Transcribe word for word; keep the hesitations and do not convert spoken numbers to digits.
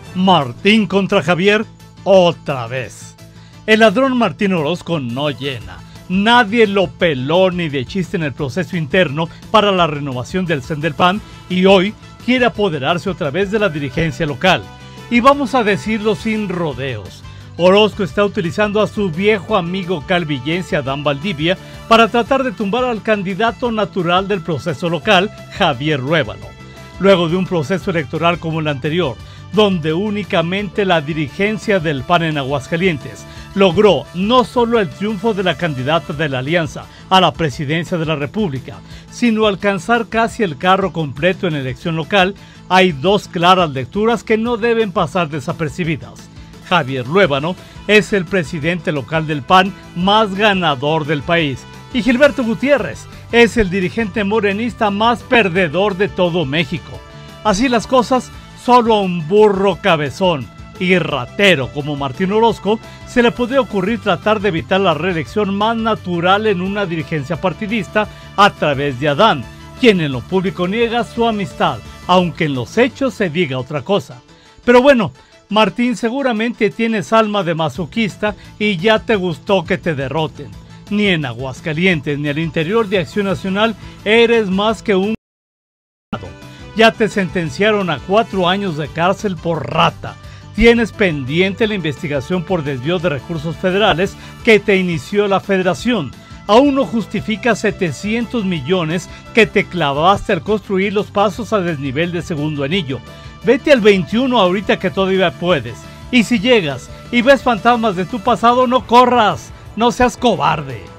Martín contra Javier, otra vez. El ladrón Martín Orozco no llena. Nadie lo peló ni de chiste en el proceso interno para la renovación del C E N del P A N y hoy quiere apoderarse otra vez de la dirigencia local. Y vamos a decirlo sin rodeos. Orozco está utilizando a su viejo amigo calvillense Adán Valdivia para tratar de tumbar al candidato natural del proceso local, Javier Ruébano. Luego de un proceso electoral como el anterior, donde únicamente la dirigencia del P A N en Aguascalientes logró no solo el triunfo de la candidata de la alianza a la presidencia de la República, sino alcanzar casi el carro completo en elección local, hay dos claras lecturas que no deben pasar desapercibidas. Javier Ruébano es el presidente local del P A N más ganador del país y Gilberto Gutiérrez es el dirigente morenista más perdedor de todo México. Así las cosas, solo a un burro cabezón y ratero como Martín Orozco se le puede ocurrir tratar de evitar la reelección más natural en una dirigencia partidista a través de Adán, quien en lo público niega su amistad, aunque en los hechos se diga otra cosa. Pero bueno, Martín, seguramente tienes alma de masoquista y ya te gustó que te derroten. Ni en Aguascalientes ni al interior de Acción Nacional eres más que un... Ya te sentenciaron a cuatro años de cárcel por rata. Tienes pendiente la investigación por desvío de recursos federales que te inició la federación. Aún no justifica setecientos millones que te clavaste al construir los pasos a desnivel de Segundo Anillo. Vete al veintiuno ahorita que todavía puedes. Y si llegas y ves fantasmas de tu pasado, no corras, no seas cobarde.